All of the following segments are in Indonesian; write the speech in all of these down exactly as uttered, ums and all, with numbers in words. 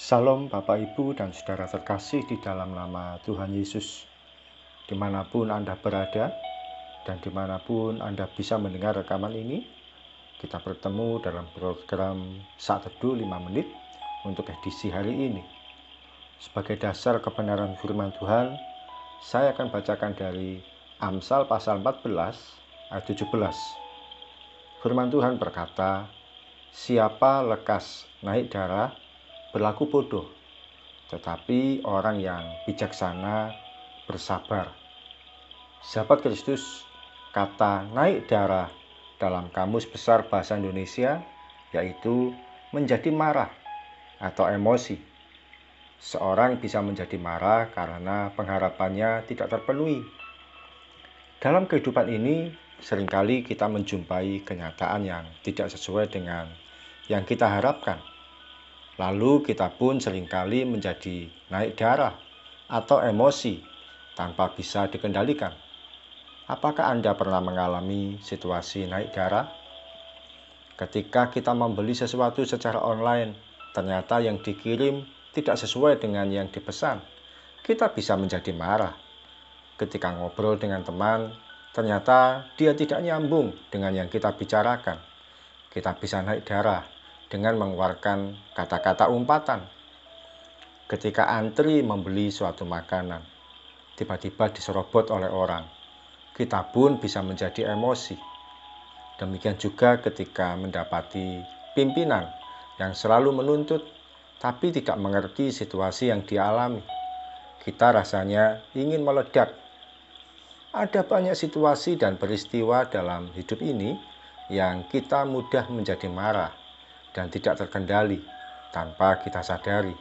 Salam Bapak Ibu dan Saudara terkasih di dalam nama Tuhan Yesus. Dimanapun Anda berada dan dimanapun Anda bisa mendengar rekaman ini, kita bertemu dalam program Saat Teduh lima menit untuk edisi hari ini. Sebagai dasar kebenaran firman Tuhan, saya akan bacakan dari Amsal pasal empat belas ayat tujuh belas. Firman Tuhan berkata, "Siapa lekas naik darah berlaku bodoh, tetapi orang yang bijaksana bersabar." Sahabat Kristus, kata naik darah dalam Kamus Besar Bahasa Indonesia yaitu menjadi marah atau emosi. Seorang bisa menjadi marah karena pengharapannya tidak terpenuhi. Dalam kehidupan ini, seringkali kita menjumpai kenyataan yang tidak sesuai dengan yang kita harapkan. Lalu kita pun seringkali menjadi naik darah atau emosi tanpa bisa dikendalikan. Apakah Anda pernah mengalami situasi naik darah? Ketika kita membeli sesuatu secara online, ternyata yang dikirim tidak sesuai dengan yang dipesan. Kita bisa menjadi marah. Ketika ngobrol dengan teman, ternyata dia tidak nyambung dengan yang kita bicarakan. Kita bisa naik darah dengan mengeluarkan kata-kata umpatan. Ketika antri membeli suatu makanan, tiba-tiba diserobot oleh orang, kita pun bisa menjadi emosi. Demikian juga ketika mendapati pimpinan yang selalu menuntut tapi tidak mengerti situasi yang dialami, kita rasanya ingin meledak. Ada banyak situasi dan peristiwa dalam hidup ini yang kita mudah menjadi marah dan tidak terkendali tanpa kita sadari.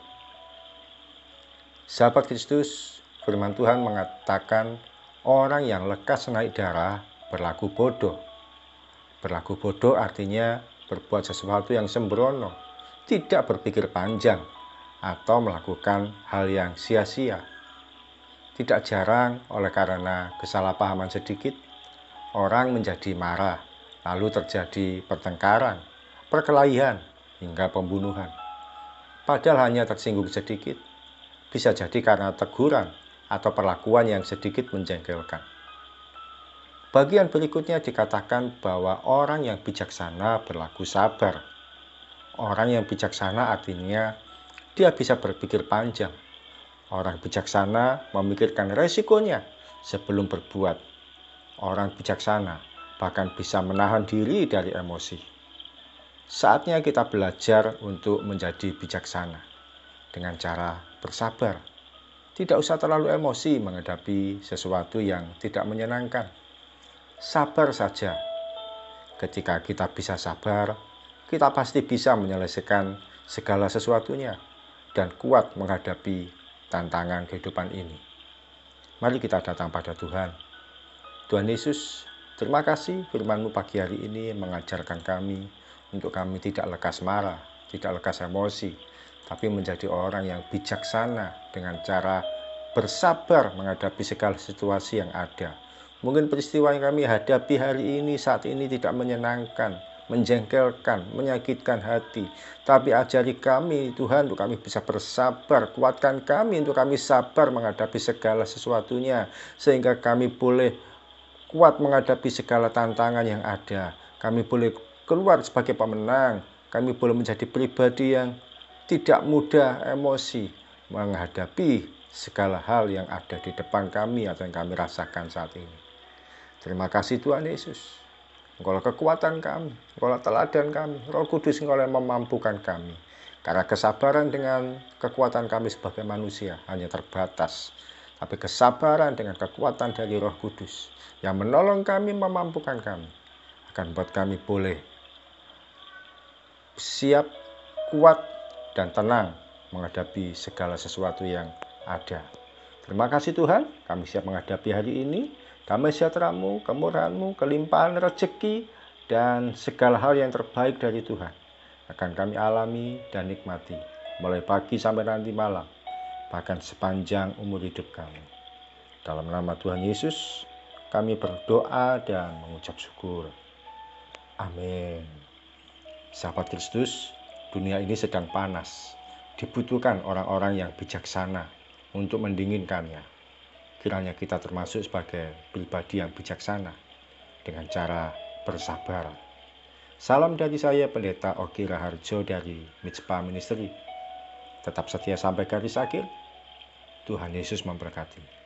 Sahabat Kristus, firman Tuhan mengatakan orang yang lekas naik darah berlaku bodoh. Berlaku bodoh artinya berbuat sesuatu yang sembrono, tidak berpikir panjang, atau melakukan hal yang sia-sia. Tidak jarang oleh karena kesalahpahaman sedikit, orang menjadi marah, lalu terjadi pertengkaran, perkelahian, hingga pembunuhan. Padahal hanya tersinggung sedikit, bisa jadi karena teguran atau perlakuan yang sedikit menjengkelkan. Bagian berikutnya dikatakan bahwa orang yang bijaksana berlaku sabar. Orang yang bijaksana artinya dia bisa berpikir panjang. Orang bijaksana memikirkan resikonya sebelum berbuat. Orang bijaksana bahkan bisa menahan diri dari emosi. Saatnya kita belajar untuk menjadi bijaksana dengan cara bersabar. Tidak usah terlalu emosi menghadapi sesuatu yang tidak menyenangkan. Sabar saja. Ketika kita bisa sabar, kita pasti bisa menyelesaikan segala sesuatunya dan kuat menghadapi tantangan kehidupan ini. Mari kita datang pada Tuhan. Tuhan Yesus, terima kasih firman-Mu pagi hari ini mengajarkan kami untuk kami tidak lekas marah, tidak lekas emosi, tapi menjadi orang yang bijaksana dengan cara bersabar menghadapi segala situasi yang ada. Mungkin peristiwa yang kami hadapi hari ini, saat ini tidak menyenangkan, menjengkelkan, menyakitkan hati. Tapi ajari kami Tuhan untuk kami bisa bersabar. Kuatkan kami untuk kami sabar menghadapi segala sesuatunya. Sehingga kami boleh kuat menghadapi segala tantangan yang ada. Kami boleh keluar sebagai pemenang. Kami boleh menjadi pribadi yang tidak mudah emosi menghadapi segala hal yang ada di depan kami atau yang kami rasakan saat ini. Terima kasih Tuhan Yesus. Engkaulah kekuatan kami, Engkaulah teladan kami, Roh Kudus Engkaulah yang memampukan kami. Karena kesabaran dengan kekuatan kami sebagai manusia hanya terbatas. Tapi kesabaran dengan kekuatan dari Roh Kudus yang menolong kami, memampukan kami, akan buat kami boleh siap, kuat, dan tenang menghadapi segala sesuatu yang ada. Terima kasih Tuhan, kami siap menghadapi hari ini. Damai sejahtera-Mu, kemurahan-Mu, kelimpahan rezeki, dan segala hal yang terbaik dari Tuhan akan kami alami dan nikmati mulai pagi sampai nanti malam, bahkan sepanjang umur hidup kami. Dalam nama Tuhan Yesus, kami berdoa dan mengucap syukur. Amin. Sahabat Kristus, dunia ini sedang panas. dibutuhkan orang-orang yang bijaksana untuk mendinginkannya. Kiranya kita termasuk sebagai pribadi yang bijaksana dengan cara bersabar. Salam dari saya, Pendeta Ogi Raharjo dari Mitspa Ministry. Tetap setia sampai garis akhir. Tuhan Yesus memberkati.